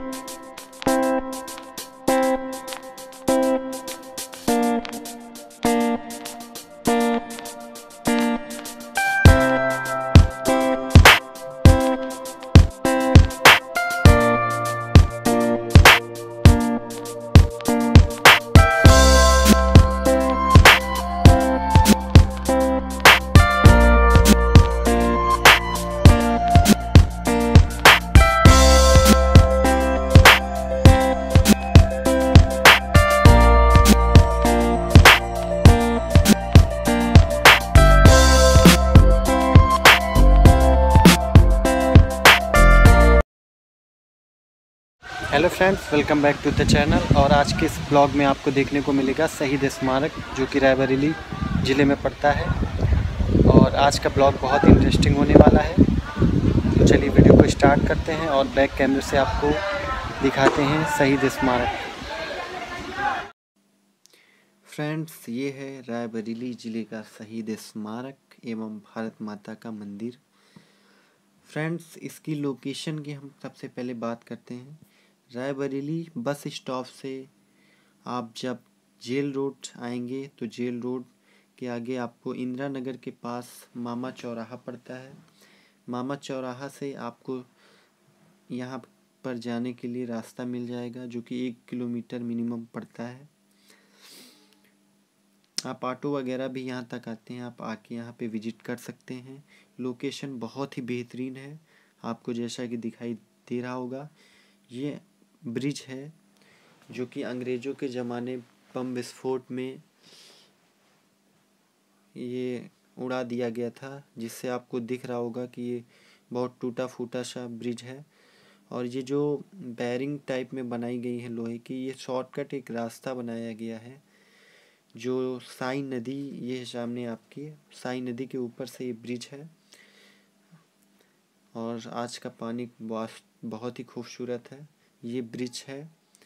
Hello friends, welcome back to the channel. और आज के इस ब्लॉग में आपको देखने को मिलेगा शहीद स्मारक, जो कि रायबरेली ज़िले में पड़ता है। और आज का ब्लॉग बहुत इंटरेस्टिंग होने वाला है। तो चलिए वीडियो को स्टार्ट करते हैं और बैक कैमरे से आपको दिखाते हैं शहीद स्मारक। फ्रेंड्स, ये है रायबरेली ज़िले का शहीद स्मारक एवं भारत माता का मंदिर। फ्रेंड्स, इसकी लोकेशन की हम सबसे पहले बात करते हैं। रायबरेली बस स्टॉप से आप जब जेल रोड आएंगे तो जेल रोड के आगे आपको इंदिरा नगर के पास मामा चौराहा पड़ता है। मामा चौराहा से आपको यहाँ पर जाने के लिए रास्ता मिल जाएगा, जो कि 1 किलोमीटर मिनिमम पड़ता है। आप ऑटो वगैरह भी यहाँ तक आते हैं, आप आके यहाँ पे विजिट कर सकते हैं। लोकेशन बहुत ही बेहतरीन है, आपको जैसा कि दिखाई दे रहा होगा। ये ब्रिज है जो कि अंग्रेज़ों के ज़माने बम विस्फोट में ये उड़ा दिया गया था, जिससे आपको दिख रहा होगा कि ये बहुत टूटा फूटा सा ब्रिज है। और ये जो बैरिंग टाइप में बनाई गई है लोहे की, ये शॉर्टकट एक रास्ता बनाया गया है। जो साई नदी, ये सामने आपकी साई नदी के ऊपर से ये ब्रिज है। और आज का पानी बहुत ही खूबसूरत है। ये ब्रिज है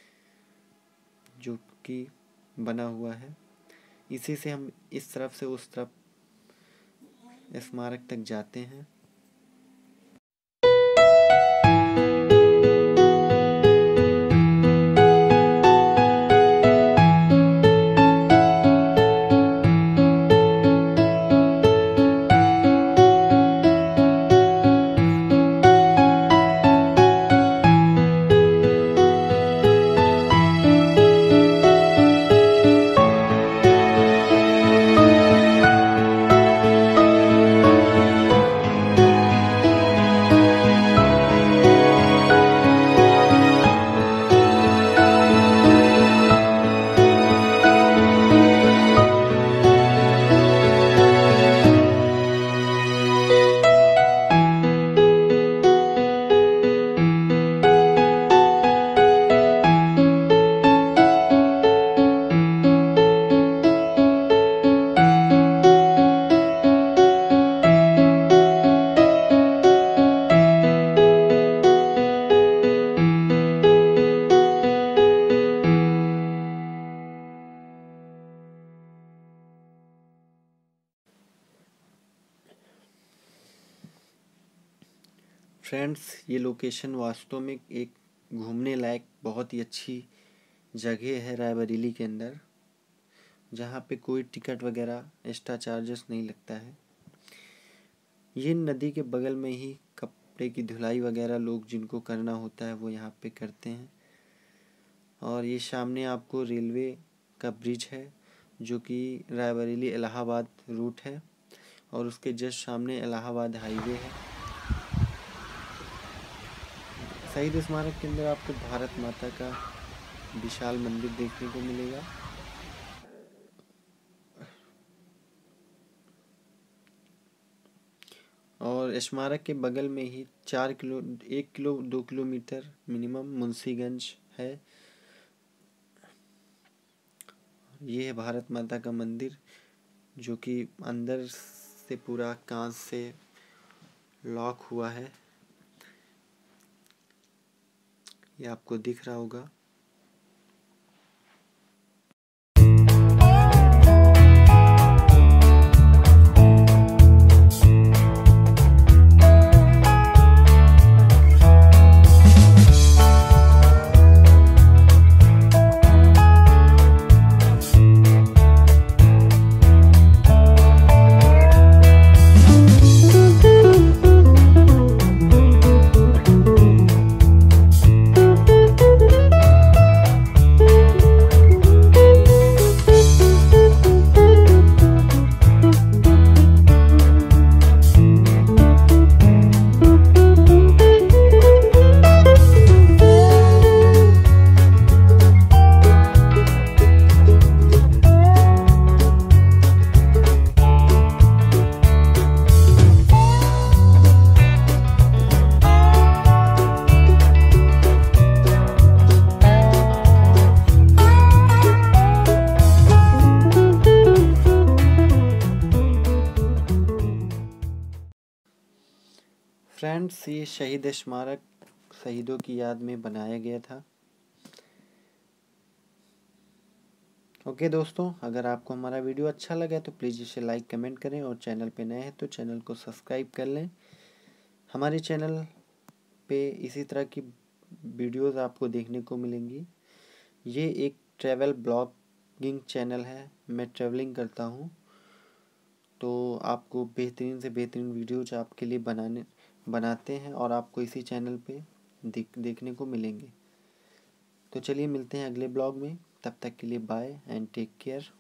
जो कि बना हुआ है, इसी से हम इस तरफ से उस तरफ स्मारक तक जाते हैं। फ्रेंड्स, ये लोकेशन वास्तव में एक घूमने लायक बहुत ही अच्छी जगह है रायबरेली के अंदर, जहाँ पे कोई टिकट वगैरह एक्स्ट्रा चार्जेस नहीं लगता है। ये नदी के बगल में ही कपड़े की धुलाई वगैरह लोग जिनको करना होता है वो यहाँ पे करते हैं। और ये सामने आपको रेलवे का ब्रिज है, जो कि रायबरेली इलाहाबाद रूट है। और उसके जस्ट सामने इलाहाबाद हाईवे है। शहीद स्मारक के अंदर आपको भारत माता का विशाल मंदिर देखने को मिलेगा। और स्मारक के बगल में ही 1 किलोमीटर मिनिमम मुंशीगंज है। ये है भारत माता का मंदिर, जो कि अंदर से पूरा कांच से लॉक हुआ है। ये आपको दिख रहा होगा। फ्रेंड्स, ये शहीद स्मारक शहीदों की याद में बनाया गया था। ओके दोस्तों, अगर आपको हमारा वीडियो अच्छा लगा तो प्लीज़ इसे लाइक कमेंट करें और चैनल पे नए हैं तो चैनल को सब्सक्राइब कर लें। हमारे चैनल पे इसी तरह की वीडियोस आपको देखने को मिलेंगी। ये एक ट्रैवल ब्लॉगिंग चैनल है, मैं ट्रैवलिंग करता हूँ, तो आपको बेहतरीन से बेहतरीन वीडियोज आपके लिए बनाते हैं और आपको इसी चैनल पे देखने को मिलेंगे। तो चलिए मिलते हैं अगले ब्लॉग में, तब तक के लिए बाय एंड टेक केयर।